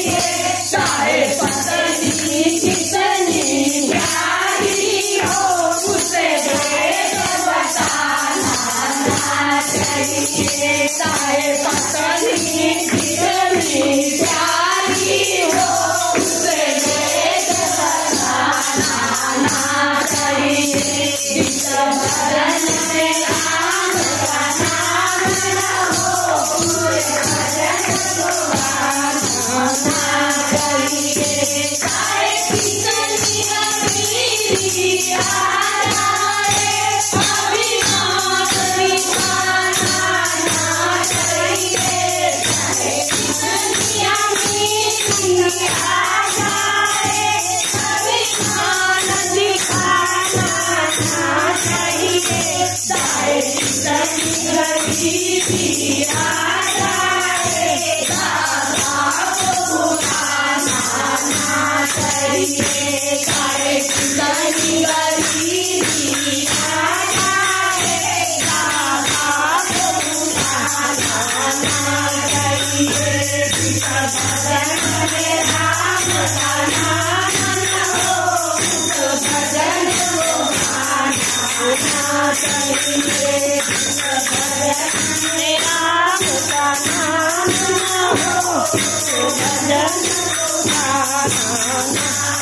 चाहे पत्नी कितनी प्यारी हो उसे भेद बताना ना चाहिए। चाहे पत्नी कितनी प्यारी हो उसे भेद बताना ना चाहिए। इस भजन में राम का नाम न हो पूरे भजन को गाना ना चाहिए। चाहे कितनी अमीरी आ जाए अभिमान दिखाना ना चाहिए। चाहे कितनी अमीरी आ जाए अभिमान दिखाना ना चाहिए। चाहे कितनी गरीबी आ जाए दाता को भुलाना ना चाहिए। चाहे कितनी गरीबी आ जाए दाता को भुलाना ना चाहिए। इस भजन में राम का नाम न हो उस भजन को गाना ना चाहिए। इस भजन में राम का नाम न हो उस भजन को गाना ना